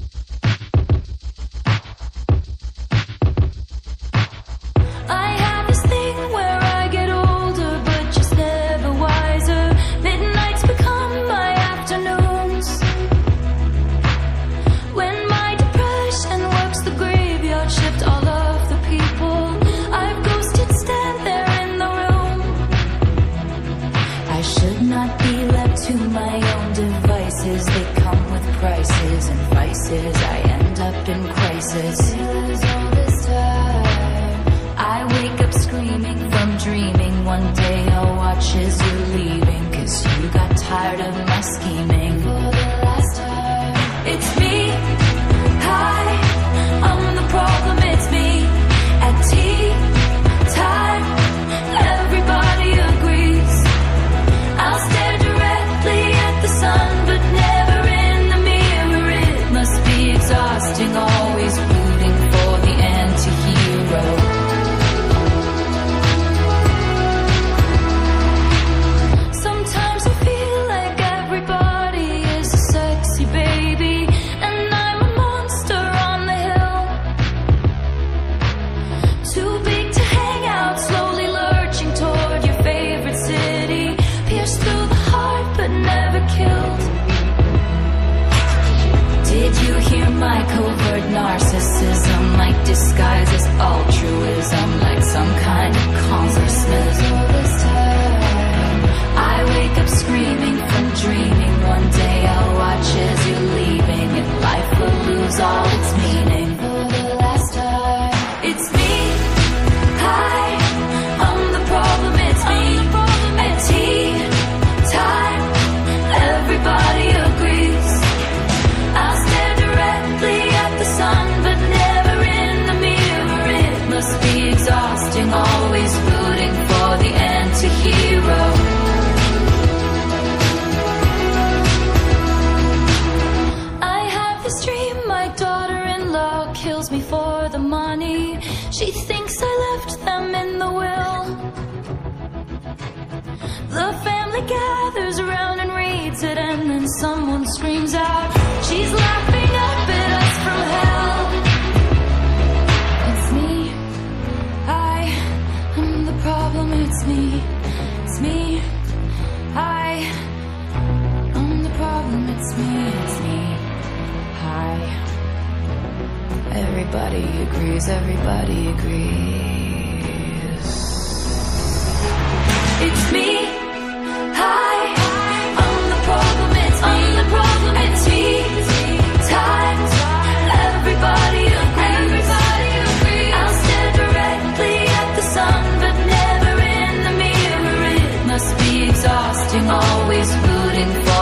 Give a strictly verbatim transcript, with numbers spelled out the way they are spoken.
I end up in crisis. I wake up screaming from dreaming. One day I'll watch as you're leaving, 'cause you got tired of my scheming. For the last time, it's me. Hi, I'm the problem, it's me. At tea time, everybody agrees. I'll stare directly at the sun, but never in the mirror. It must be exhausting, always rooting for the anti-hero. Sometimes I feel like everybody is a sexy baby, and I'm a monster on the hill. Too big to hang out, slowly lurching toward your favorite city. Pierced through the heart, but never killed. Did you hear my covert narcissism? Like disguise as altruism, like some kind of congressman. All this time, I wake up screaming from dreaming. One day I'll watch as you're leaving, and life will lose all its meaning. For the last time, it's me. Hi, I'm the problem, it's me. At tea time, everybody agrees. I'll stare directly at the sun, but never in the mirror. It must be exhausting, always rooting for the anti-hero. I have this dream, my daughter-in-law kills me for the money. She thinks I left them in the will. The family gathers around and reads it, and then someone screams out, she's laughing up at us from hell. It's me. I am the problem, it's me. It's me. I am the problem, it's me. It's me. Hi. Everybody agrees, everybody agrees. It's me. Hi, I'm the problem, it's me. I'm the problem, it's me. Times, everybody agrees. Everybody agrees. I'll stare directly at the sun, but never in the mirror. It must be exhausting, always rooting for